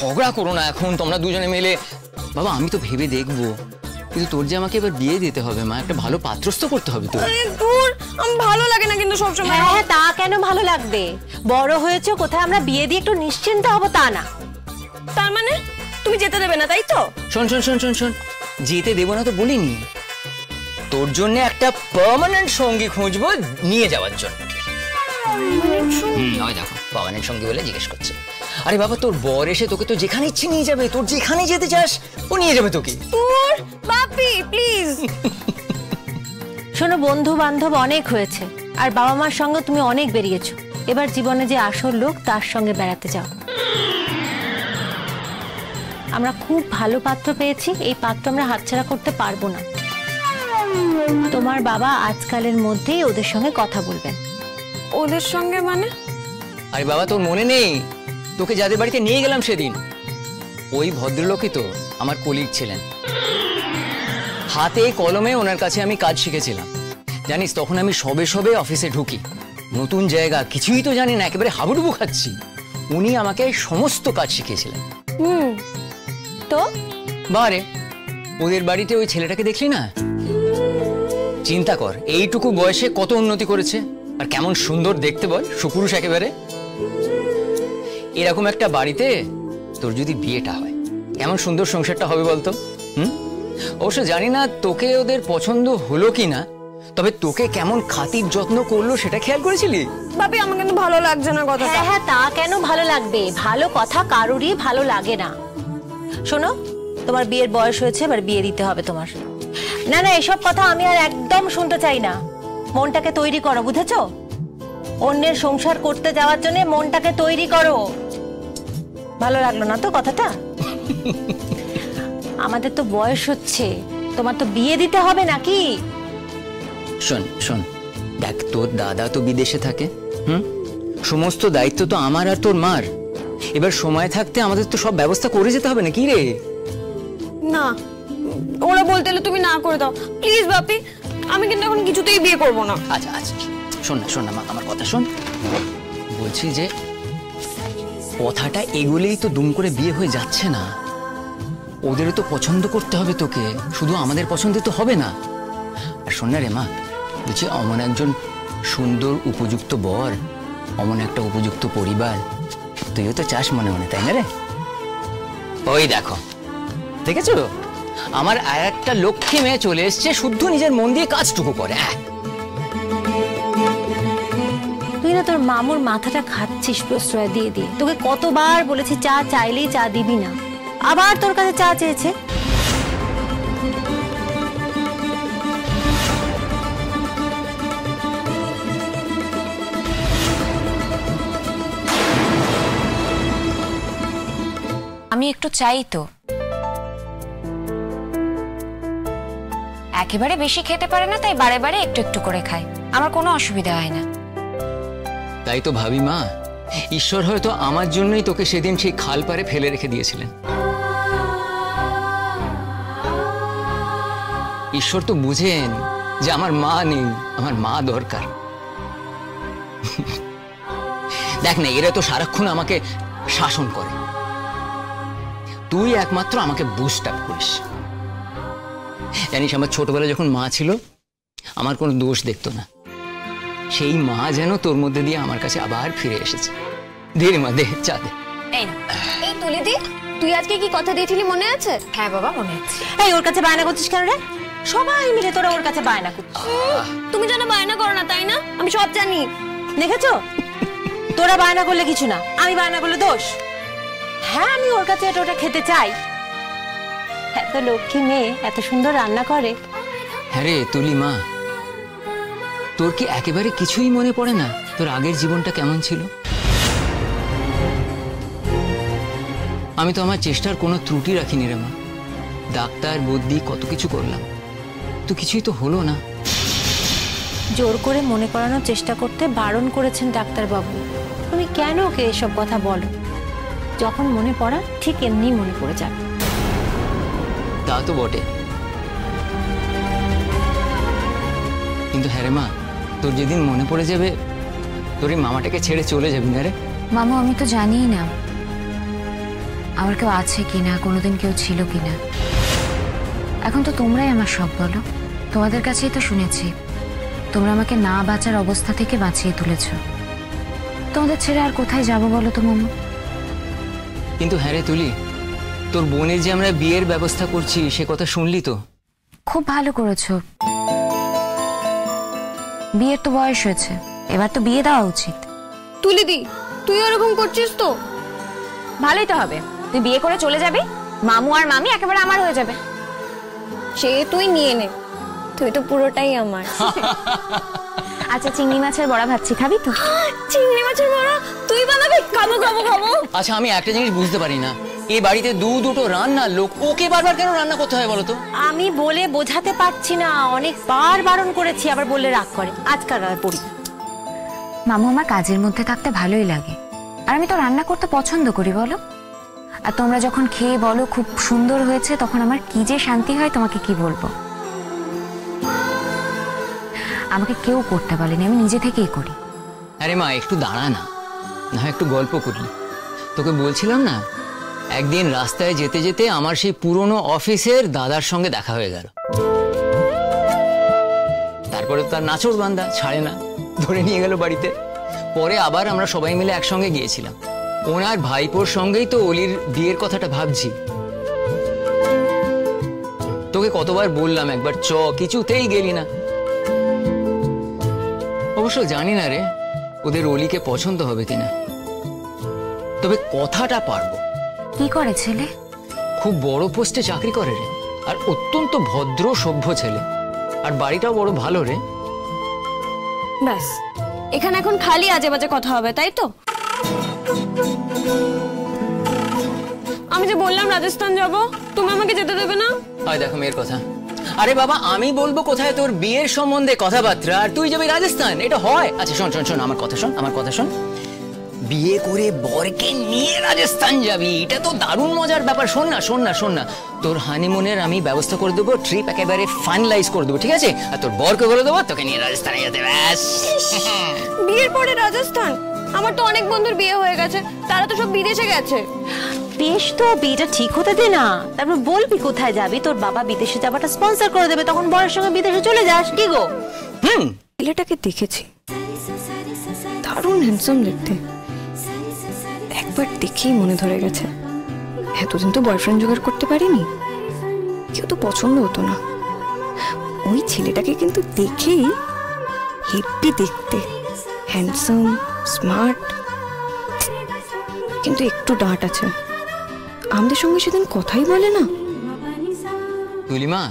ঝগড়া করো না এখন তোমরা দুজনে মিলে। বাবা আমি তো ভেবে দেখবো, কিন্তু তোর যে আমাকে এবার বিয়ে দিতে হবে মা, একটা ভালো পাত্রস্থ করতে হবে তো। দূর, আমার ভালো লাগে না কিন্তু সবসময়। হ্যাঁ তা কেন ভালো লাগবে? বড় হয়েছে, কোথায় আমরা বিয়ে দিয়ে একটু নিশ্চিন্ত হবো তা না। তার মানে তুমি যেতে দেবে না তাই তো? শোন শোন শোন শোন শোন, যেতে দেবো না তো বলিনি, তোর জন্য একটা পার্মানেন্ট সঙ্গী খুঁজবো নিয়ে যাওয়ার জন্য। দেখো পার্মানেন্ট সঙ্গী বলে জিজ্ঞেস করছে। আরে বাবা তোর বর এসে তোকে তো যেখানে ইচ্ছে নিয়ে যাবে, তোর যেখানে যেতে চাস ও নিয়ে যাবে তোকে। দূর বাপি প্লিজ। শোনো, বন্ধু বান্ধব অনেক হয়েছে, আর বাবা মার সঙ্গে তুমি অনেক বেরিয়েছো, এবার জীবনে যে আসল লোক তার সঙ্গে বেড়াতে যাও। আমরা খুব ভালো পাত্র পেয়েছি, এই পাত্র আমরা হাতছাড়া করতে পারবো না। তোমার বাবা আজকালের মধ্যেই ওদের সঙ্গে কথা বলবেন। ওদের সঙ্গে মানে? আরে বাবা তোর মনে নেই তোকে যাদের বাড়িতে নিয়ে গেলাম সেদিন, ওই ভদ্রলোকই তো আমার কলিগ ছিলেন। হাতে কলমে ওনার কাছে আমি কাজ শিখেছিলাম। জানিস তখন আমি সবে সবে অফিসে ঢুকি, নতুন জায়গা, কিছুই তো জানি না, একেবারে হাবুডুবু খাচ্ছি। উনি আমাকে সমস্ত কাজ শিখিয়েছিলেন। তো বারে ওদের বাড়িতে ওই ছেলেটাকে দেখলি না? চিন্তা কর এইটুকু বয়সে কত উন্নতি করেছে, আর কেমন সুন্দর দেখতে বল, সুপুরুষ একেবারে। এরকম একটা বাড়িতে তোর যদি বিয়েটা হয় কেমন সুন্দর সংসারটা হবে বলতো। অবশ্য জানি না তোকে ওদের পছন্দ হলো কিনা, তবে তোকে কেমন খাতির যত্ন করলো সেটা খেয়াল করেছিলি? বাপি আমার কিন্তু ভালো লাগছে না কথাটা। হ্যাঁ হ্যাঁ তা কেন ভালো লাগবে? ভালো কথা কারোরই ভালো লাগে না। শোনো, তোমার বিয়ের বয়স হয়েছে, এবার বিয়ে দিতে হবে তোমার। না না এসব কথা আমি আর একদম শুনতে চাই না। মনটাকে তৈরি করো, বুঝেছো? অন্যের সংসার করতে যাওয়ার জন্য মনটাকে তৈরি করো। ভালো লাগলো না তো কথাটা? আমাদের তো বয়স হচ্ছে, তোমার তো বিয়ে দিতে হবে নাকি? শোন শোন, দেখ তোর দাদা তো বিদেশে থাকে, সমস্ত দায়িত্ব তো আমার আর তোর মার। এবার সময় থাকতে আমাদের তো সব ব্যবস্থা করে যেতে হবে না কি রে? না ওরা বলতে এলে তুমি না করে দাও প্লিজ বাপি, আমি কিন্তু এখন কিছুতেই বিয়ে করব না। আচ্ছা আচ্ছা শোন না শোন না মা, আমার কথা শোন। বলছি যে কথাটা এগুলেই তো দুম করে বিয়ে হয়ে যাচ্ছে না, ওদেরও তো পছন্দ করতে হবে তোকে, শুধু আমাদের পছন্দে তো হবে না। আর শোন না রে মা, বলছি অমন একজন সুন্দর উপযুক্ত বর, অমন একটা উপযুক্ত পরিবার তুইও তো চাস মনে মনে, তাই না রে? ওই দেখো দেখেছো, আমার আর একটা লক্ষ্মী মেয়ে চলে এসছে, শুদ্ধ নিজের মন দিয়ে কাজটুকু করে। তুই না তোর মামুর মাথাটা খাচ্ছিস প্রশ্রয় দিয়ে দিয়ে। তোকে কতবার বলেছি চা চাইলেই চা দিবি না, আবার তোর কাছে চা চেয়েছে। আমি একটু চাই তো, একেবারে বেশি খেতে পারে না, তাই বারে বারে একটু একটু করে খায়, আমার কোনো অসুবিধা হয় না। তাই তো ভাবি মা, ঈশ্বর হয়তো আমার জন্যই তোকে সেদিন সেই খাল পারে ফেলে রেখে দিয়েছিলেন। ঈশ্বর তো বুঝেন যে আমার মা নেই, আমার মা দরকার। দেখ না, এরা তো সারাক্ষণ আমাকে শাসন করে, তুই একমাত্র আমাকে বুস্ট আপ করিস। জানিস আমার ছোটবেলায় যখন মা ছিল আমার কোনো দোষ দেখতো না, সেই মা যেন তোর মধ্যে দিয়ে আমার কাছে আবার ফিরে এসেছে। দে মা, দে চা দে। এই তুলি দি, তুই আজকে কি কথা দিয়েছিলি মনে আছে? হ্যাঁ বাবা মনে আছে। এই ওর কাছে বায়না করছিস কেন রে? সবাই মিলে তোরা ওর কাছে বায়না করছিস। তুমি যেন বায়না করো না, তাই না? আমি সব জানি। দেখেছো, তোরা বায়না করলে কিছু না, আমি বায়না করলে দোষ। হ্যাঁ আমি ওর কাছে এটা ওটা খেতে চাই, এত লক্ষ্মী মেয়ে, এত সুন্দর রান্না করে। হ্যাঁ রে তুলি মা, তোর কি একেবারে কিছুই মনে পড়ে না তোর আগের জীবনটা কেমন ছিল? আমি তো আমার চেষ্টার কোনো ত্রুটি রাখিনি রে মা, ডাক্তার বদ্যি কত কিছু করলাম, তো কিছুই তো হলো না। জোর করে মনে করানোর চেষ্টা করতে বারণ করেছেন ডাক্তারবাবু। তুমি কেন ওকে এসব কথা বলো? যখন মনে পড়া ঠিক এমনি মনে পড়ে যাবে। তা তো বটে, কিন্তু হ্যাঁ রে মা, তোর যেদিন মনে পড়ে যাবে তোর এই মামাটাকে ছেড়ে চলে যাবি না রে? মামু আমি তো জানিই না, আমার কেউ আছে কিনা, কোনোদিন কেউ ছিল কিনা। এখন তো তোমরাই আমার সব বলো। তোমাদের কাছেই তো শুনেছি তোমরা আমাকে না বাঁচার অবস্থা থেকে বাঁচিয়ে তুলেছ। তোমাদের ছেড়ে আর কোথায় যাবো বলো তো মামু? কিন্তু হ্যাঁ রে তুলি, তোর বোনের যে আমরা বিয়ের ব্যবস্থা করছি সে কথা শুনলি তো? খুব ভালো করেছো। বিয়ের তো বয়স হয়েছে, এবার তো বিয়ে দেওয়া উচিত। তুলিদি, তুই ওরকম করছিস তো? ভালোই তো হবে, তুই বিয়ে করে চলে যাবি, মামু আর মামি একেবারে আমার হয়ে যাবে। সে তুই নিয়ে নে, তুই তো পুরোটাই আমার। আচ্ছা, চিংড়ি মাছের বড়া ভাবছি, খাবি তো? চিংড়ি মাছের বড়া তুই বানাবি? খাবো খাবো খাবো। আচ্ছা, আমি একটা জিনিস বুঝতে পারি না, এই বাড়িতে দুটো রান্নার লোক, ওকে বারবার কেন রান্না করতে হয় বলো তো? আমি বলে বোঝাতে পারছি না, অনেকবার বারণ করেছি, আবার বললে রাগ করে। আজকাল আর পড়ি। মামু আমার কাজের মধ্যে থাকতে ভালোই লাগে, আর আমি তো রান্না করতে পছন্দ করি বলো। আর তোমরা যখন খেয়ে বলো খুব সুন্দর হয়েছে, তখন আমার কি যে শান্তি হয় তোমাকে কি বলবো। আমাকে কেউ করতে বলেনি, আমি নিজে থেকেই করি। আরে মা, একটু দাঁড়া না, না একটু গল্প করলি। তোকে বলছিলাম না, একদিন রাস্তায় যেতে যেতে আমার সেই পুরনো অফিসের দাদার সঙ্গে দেখা হয়ে গেল। তারপরে তার নাচর বান্দা ছাড়ে না, ধরে নিয়ে গেল বাড়িতে। পরে আবার আমরা সবাই মিলে একসঙ্গে গিয়েছিলাম। ওনার ভাইপোর সঙ্গেই তো অলির বিয়ের কথাটা ভাবছি। তোকে কতবার বললাম একবার চ, কিছুতেই গেলি না। অবশ্য জানি না রে ওদের অলিকে পছন্দ হবে কিনা, তবে কথাটা পারবো। কি করে ছেলে? খুব বড় পোস্টে চাকরি করে রে, আর অত্যন্ত ভদ্র সভ্য ছেলে, আর বাড়িটাও বড় ভালো রে। ব্যাস, এখানে এখন খালি আজে বাজে কথা হবে, তাই তো? আমি যে বললাম রাজস্থান যাব, তুমি আমাকে যেতে দেবে না? হয় দেখো মেয়ের কথা। আরে বাবা, আমি বলবো কোথায় তোর বিয়ের সম্বন্ধে কথাবার্তা, আর তুই যাবি রাজস্থান? এটা হয়? আচ্ছা শোন শোন শোন, আমার কথা শোন, আমার কথা শোন। বিয়ে করে বরকে নিয়ে রাজস্থান যাবি, এটা তো দারুণ মজার ব্যাপার। শোন না শোন না শোন না, তোর হানিমুনের আমি ব্যবস্থা করে দেবো, ট্রিপ একেবারে ফাইনালাইজ করে দেবো, ঠিক আছে? আর তোর বরকে বলে দেবো তোকে নিয়ে রাজস্থানে যেতে। ব্যাস। বিয়ের পরে রাজস্থান? আমার তো অনেক বন্ধুর বিয়ে হয়ে গেছে, তারা তো সব বিদেশে গেছে। বেশ, তো বিয়েটা ঠিক হতে দে না, তারপর বলবি কোথায় যাবি। তোর বাবা বিদেশে যাবাটা স্পন্সর করে দেবে, তখন বরের সঙ্গে বিদেশে চলে যাস। কি গো? ছেলেটাকে দেখেছি, দারুণ হ্যান্ডসাম দেখতে, একবার দেখেই মনে ধরে গেছে। এতদিন তো বয়ফ্রেন্ড জোগাড় করতে পারিনি, কেউ তো পছন্দ হতো না। ওই ছেলেটাকে কিন্তু দেখেই হেব্বি দেখতে, হ্যান্ডসাম, স্মার্ট, কিন্তু একটু ডাঁট আছে। আমাদের সঙ্গে সেদিন কথাই বলে না। তুলিমা,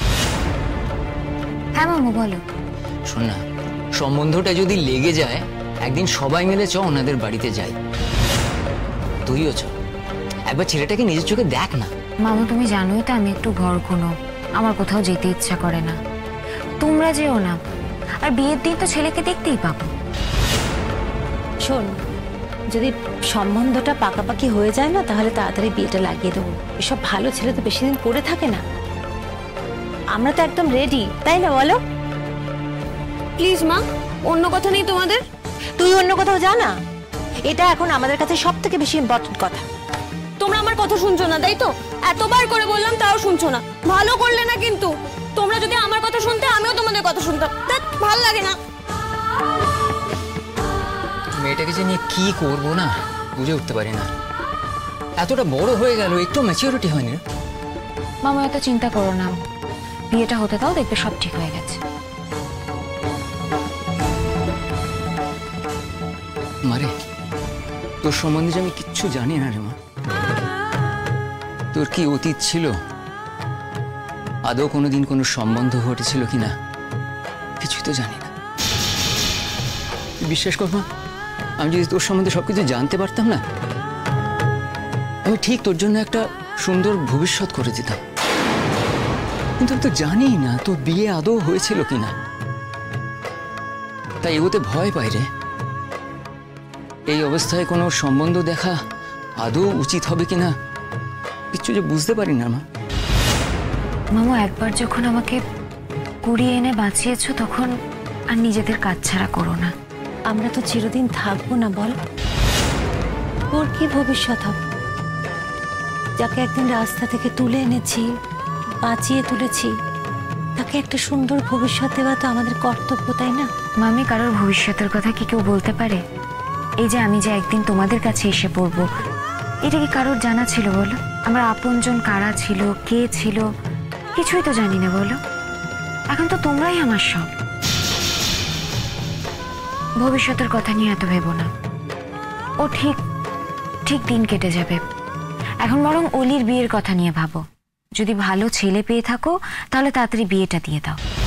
হ্যাঁ মামু বলো। শোন না, সম্বন্ধটা যদি লেগে যায়, একদিন সবাই মিলে চ ওনাদের বাড়িতে যাই। তুইও চ, একবার ছেলেটাকে নিজের চোখে দেখ না। মামু তুমি জানোই তো আমি একটু ঘর কোনো, আমার কোথাও যেতে ইচ্ছা করে না। তোমরা যেও না, আর বিয়ের দিন তো ছেলেকে দেখতেই পাবো। শোন, যদি সম্বন্ধটা পাকাপাকি হয়ে যায় না, তাহলে তাড়াতাড়ি বিয়েটা লাগিয়ে দেবো। এসব ভালো ছেলে তো বেশি দিন পড়ে থাকে না। আমরা তো একদম রেডি, তাই না বলো? প্লিজ মা, অন্য কথা নেই তোমাদের? তুই অন্য কোথাও যা না, এটা এখন আমাদের কাছে সব থেকে বেশি ইম্পর্টেন্ট কথা। তোমরা আমার কথা শুনছো না, তাই তো? এতবার করে বললাম তাও শুনছো না, ভালো করলে না কিন্তু। তোমরা যদি আমার কথা শুনতে, আমিও তোমাদের কথা শুনতাম। ভালো লাগে না। মেয়েটাকে যে নিয়ে কি করবো না বুঝে উঠতে পারি না। এতটা বড় হয়ে গেল, একটু ম্যাচিউরিটি হয়নি। মামা এত চিন্তা করো না, বিয়েটা হতে দাও, দেখবে সব ঠিক হয়ে গেছে। মারে, তোর সম্বন্ধে যে আমি কিচ্ছু জানি না রে মা। তোর কি অতীত ছিল, আদৌ কোনোদিন কোনো সম্বন্ধ ঘটেছিল কিনা, কিছুই তো জানি না। বিশ্বাস কর মা, আমি যদি তোর সম্বন্ধে সবকিছু জানতে পারতাম না, আমি ঠিক তোর জন্য একটা সুন্দর ভবিষ্যৎ করে দিতাম। কিন্তু আমি তো জানি না তোর বিয়ে আদৌ হয়েছিল কিনা, তাই এগোতে ভয় পাই রে। এই অবস্থায় কোনো সম্বন্ধ দেখা আদৌ উচিত হবে কিনা কিছু যে বুঝতে পারি না মা। মামু একবার যখন আমাকে কুড়িয়ে এনে বাঁচিয়েছো, তখন আর নিজেদের কাজ ছাড়া করো না। আমরা তো চিরদিন থাকবো না বল, ওর কি ভবিষ্যৎ হবে? যাকে একদিন রাস্তা থেকে তুলে এনেছি, বাঁচিয়ে তুলেছি, তাকে একটা সুন্দর ভবিষ্যৎ দেওয়া তো আমাদের কর্তব্য, তাই না? মামি, কারোর ভবিষ্যতের কথা কি কেউ বলতে পারে? এই যে আমি যে একদিন তোমাদের কাছে এসে পড়বো, এটা কি কারোর জানা ছিল বলো? আমার আপনজন কারা ছিল, কে ছিল, কিছুই তো জানি না বলো। এখন তো তোমরাই আমার সব। ভবিষ্যতের কথা নিয়ে এত ভেবো না, ও ঠিক ঠিক দিন কেটে যাবে। এখন বরং অলির বিয়ের কথা নিয়ে ভাবো। যদি ভালো ছেলে পেয়ে থাকো তাহলে তাড়াতাড়ি বিয়েটা দিয়ে দাও।